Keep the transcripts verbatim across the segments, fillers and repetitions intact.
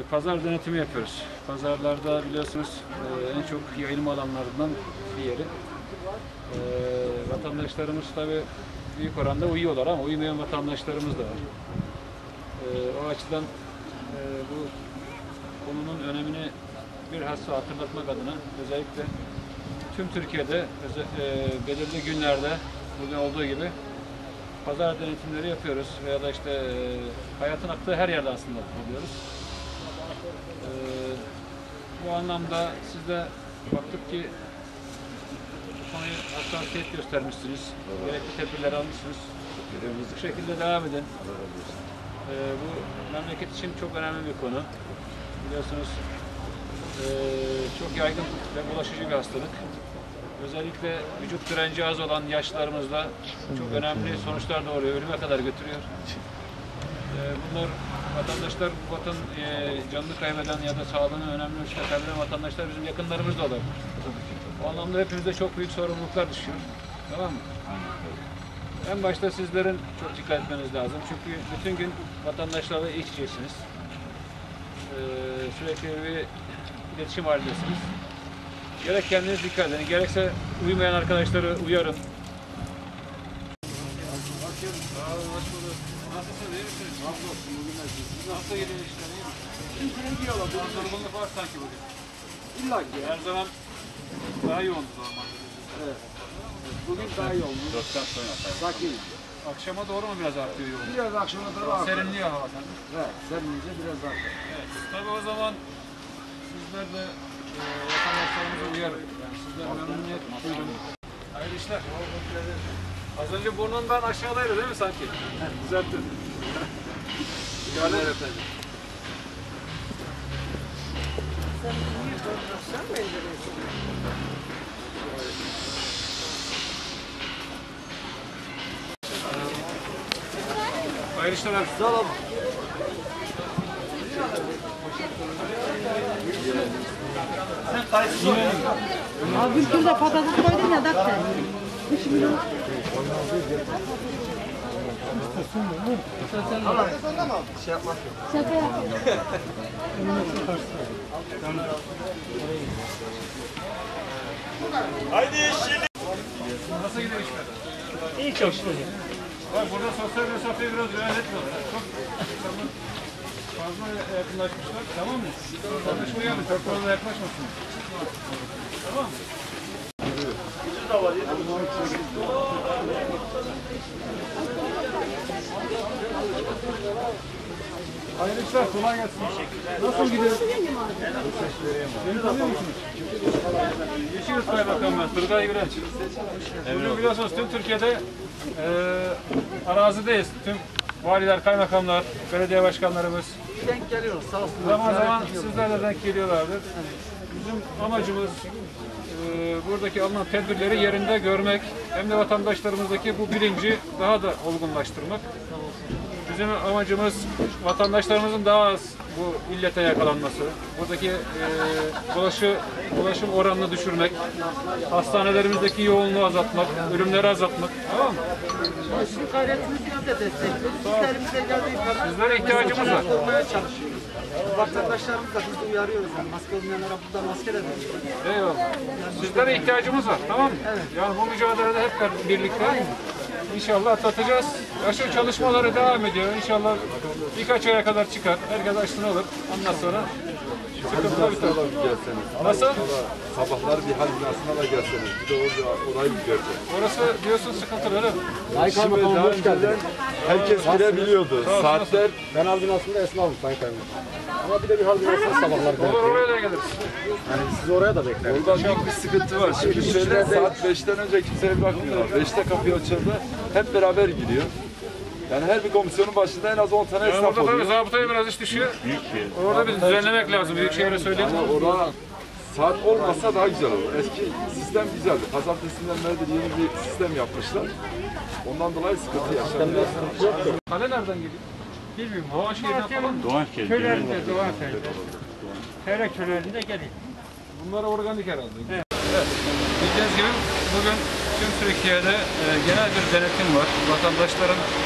pazar denetimi yapıyoruz. Pazarlarda biliyorsunuz e, en çok yayılma alanlarından bir yeri. E, vatandaşlarımız tabii büyük oranda uyuyorlar ama uyumayan vatandaşlarımız da var. E, o açıdan e, bu konunun önemini bilhassa hatırlatmak adına özellikle tüm Türkiye'de e, belirli günlerde bugün olduğu gibi pazar denetimleri yapıyoruz veya da işte e, hayatın aktığı her yerde aslında oluyoruz. E, bu anlamda siz de baktık ki bu konuyu hassasiyet göstermişsiniz, gerekli tedbirler almışsınız. Bu şekilde devam edin. E, bu memleket için çok önemli bir konu. Biliyorsunuz e, çok yaygın ve bulaşıcı bir hastalık. Özellikle vücut direnci az olan yaşlarımızda çok önemli sonuçlar doğuruyor, ölüme kadar götürüyor. Bunlar vatandaşlar, bu vatan canını kaybeden ya da sağlığını önemli ölçüde kaybeden vatandaşlar bizim yakınlarımız da olabilir. O anlamda hepimizde çok büyük sorumluluklar düşüyor. Tamam mı? En başta sizlerin çok dikkat etmeniz lazım. Çünkü bütün gün vatandaşlarla iç içesiniz. Sürekli bir iletişim halindesiniz. Gerek kendiniz dikkat edin, gerekse uyumayan arkadaşları uyarın. Nasılsınız, iyi misiniz? Nasıl olsun, bugün nasılsınız? Nasıl gidiyor işler, iyi mi? Şimdi gidiyorlar, biraz zorunluluk var sanki bugün. İlla ki. Her zaman daha yoğundu normalde. Evet. Bugün daha yoğun. Dörtten sonra. Sakin. Akşama doğru mu biraz artıyor yoğunluk? Biraz akşama doğru artıyor. Serinliyor hava sanki. Evet, serinlince biraz artıyor. Evet, tabii o zaman sizler de e, vatandaşlarımızı uyarın. Yani sizler memnuniyet duydum. Hayırlı işler. Az önce burnundan aşağıdaydı değil mi sanki? Düzelttin. Görler efendim. Sen mi indiriyorsun? Hayırlı işler abi. Sağ olun. Sen kayıtsın. Abi bir kilo patates koydun ya dakika. üç milyon. Şey yapmak yok. Şaka yap. Haydi şimdi. Nasıl gidiyor işler? İyi çok şükür. Burada sosyal mesafeyi biraz riayet etmiyorlar. Çok insanlar fazla yakınlaşmışlar. Tamam mı? Konuşmaya mı? Çok fazla yaklaşmasın. Tamam mı? Hayırlı işler, kolay gelsin. Nasıl gidiyor? Beni tanıyor musunuz? Yeşilyurt Kaymakam ben, Turgay Gülenç. Bugün biliyorsunuz tüm Türkiye'de e, arazideyiz. Tüm valiler, kaymakamlar, belediye başkanlarımız. Denk geliyoruz sağ olsun. Zaman zaman sizler de denk geliyorlardır. Bizim amacımız e, buradaki alınan tedbirleri yerinde görmek, hem de vatandaşlarımızdaki bu bilinci daha da olgunlaştırmak. Bizim amacımız vatandaşlarımızın daha az bu illete yakalanması, buradaki e, bulaşı, bulaşım oranını düşürmek, hastanelerimizdeki yoğunluğu azaltmak, ölümleri azaltmak. Tamam mı? Sizin gayretinizi biz de destekliyoruz. Biz elimize geldiği kadar Sizlere ihtiyacımız var. olmaya çalışıyoruz. Vatandaşlarımız da biz de uyarıyoruz. Yani maske olmayanlara burada maske de veriyoruz. Eyvallah. Sizlere ihtiyacımız var. Tamam mı? Evet. Yani bu mücadelede hep birlikte İnşallah atlatacağız. Aşı çalışmaları devam ediyor. İnşallah birkaç aya kadar çıkar. Herkes aşısını alır. Ondan sonra sıkıntılar biter. Nasıl? Sabahlar bir hal binasına da gelseniz. Bir de orada orayı bir görseniz. Orası diyorsun sıkıntılı öyle mi? Şimdi daha önceden herkes girebiliyordu. Saatler... Ben hal binasında esnafım Sayın Kaymakam. Ama bir de bir hal binasında sabahlar Olur oraya da geliriz. Yani siz oraya da bekleyin. Orada büyük bir sıkıntı var. Şimdi şöyle saat beşten önce kimseye bırakmıyorlar. beşte kapıyı açıldı. Hep beraber gidiyor. Yani her bir komisyonun başında en az on tane Yani esnaf orada tabii oluyor. zabıtaya biraz iş düşüyor. Orada bir düzenlemek lazım. Büyükşehir'e söyleyeyim. Yani orada saat olmasa daha güzel olur. Eski sistem güzeldi. Pazartesinden beri yeni bir sistem yapmışlar. Ondan dolayı sıkıntı yaşanıyor. Kale nereden geliyor? Bilmiyorum. Doğanşehir'den falan mı? Doğanşehir. Köylerinde, Doğanşehir'de. Tere köylerinde geliyor. Bunlar organik herhalde. Evet. Evet. Bildiğiniz gibi bugün tüm Türkiye'de e, genel bir denetim var. Vatandaşların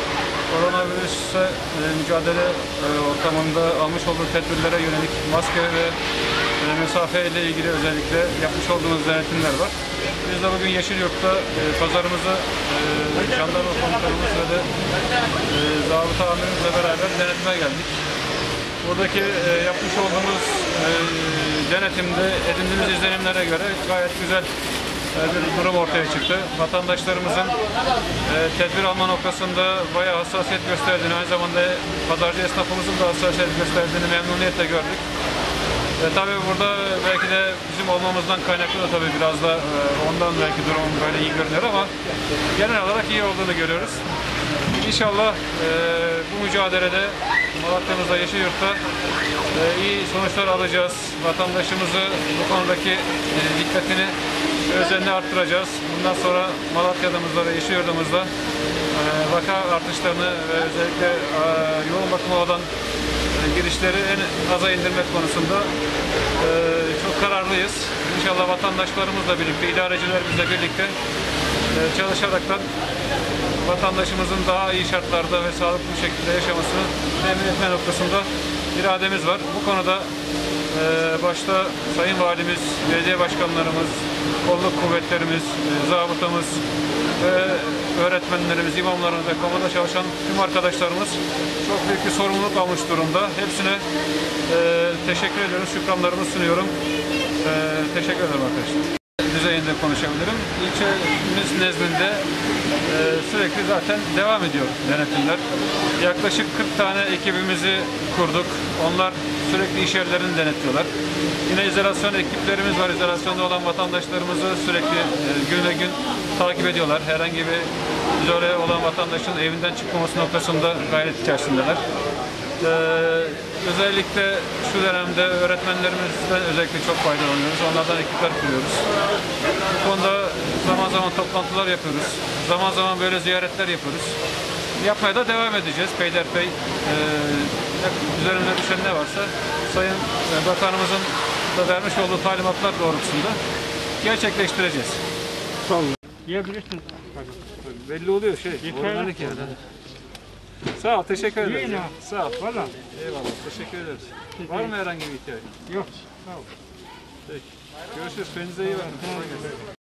koronavirüsle e, mücadele e, ortamında almış olduğu tedbirlere yönelik maske ve e, mesafe ile ilgili özellikle yapmış olduğumuz denetimler var. Biz de bugün Yeşilyurt'ta e, pazarımızı e, jandarma komutanımız ve de e, zabıta amirimizle beraber denetime geldik. Buradaki e, yapmış olduğumuz e, denetimde edindiğimiz izlenimlere göre gayet güzel e, bir durum ortaya çıktı. Vatandaşlarımızın e, tedbir alma noktasında bayağı hassasiyet gösterdiğini, aynı zamanda pazarcı esnafımızın da hassasiyet gösterdiğini memnuniyetle gördük. E, tabii burada belki de bizim olmamızdan kaynaklı da tabii biraz da e, ondan belki durum böyle iyi görünüyor ama genel olarak iyi olduğunu görüyoruz. İnşallah e, bu mücadelede Malatya'mızda, Yeşilyurt'ta e, iyi sonuçlar alacağız. Vatandaşımızı bu konudaki e, dikkatini, özenini arttıracağız. Bundan sonra Malatya'mızda ve Yeşilyurt'umuzda e, vaka artışlarını ve özellikle e, yoğun bakıma olan e, girişleri en aza indirmek konusunda e, çok kararlıyız. İnşallah vatandaşlarımızla birlikte, idarecilerimizle birlikte e, çalışaraktan vatandaşımızın daha iyi şartlarda ve sağlıklı bir şekilde yaşamasını temin etme noktasında irademiz var. Bu konuda e, başta Sayın Valimiz, belediye başkanlarımız, kolluk kuvvetlerimiz, e, zabıtamız ve öğretmenlerimiz, imamlarımız ve kamuda çalışan tüm arkadaşlarımız çok büyük bir sorumluluk almış durumda. Hepsine e, teşekkür ediyoruz, şükranlarımı sunuyorum. E, teşekkür ederim arkadaşlar. Düzeyinde konuşabilirim. İlçemiz nezdinde e, sürekli zaten devam ediyor denetimler. Yaklaşık kırk tane ekibimizi kurduk. Onlar sürekli iş yerlerini denetliyorlar. Yine izolasyon ekiplerimiz var. İzolasyonda olan vatandaşlarımızı sürekli e, gün ve gün takip ediyorlar. Herhangi bir izole olan vatandaşın evinden çıkmaması noktasında gayret içerisindeler. Ee, özellikle şu dönemde öğretmenlerimizden özellikle çok faydalanıyoruz. Onlardan ekipler kuruyoruz. Bu konuda zaman zaman toplantılar yapıyoruz. Zaman zaman böyle ziyaretler yapıyoruz. Yapmaya da devam edeceğiz. Peyderpey e, üzerimize düşen ne varsa Sayın Bakanımızın da vermiş olduğu talimatlar doğrultusunda gerçekleştireceğiz. Yiyebilirsin. Belli oluyor şey. Organik yani. Sağ ol, teşekkür ederiz. Yiyin ha. Sağ ol. Valla. Eyvallah, teşekkür ederiz. Var mı herhangi bir ihtiyacın? Yok. Sağ ol. Peki. Görüşürüz. Kendinize iyi bakın.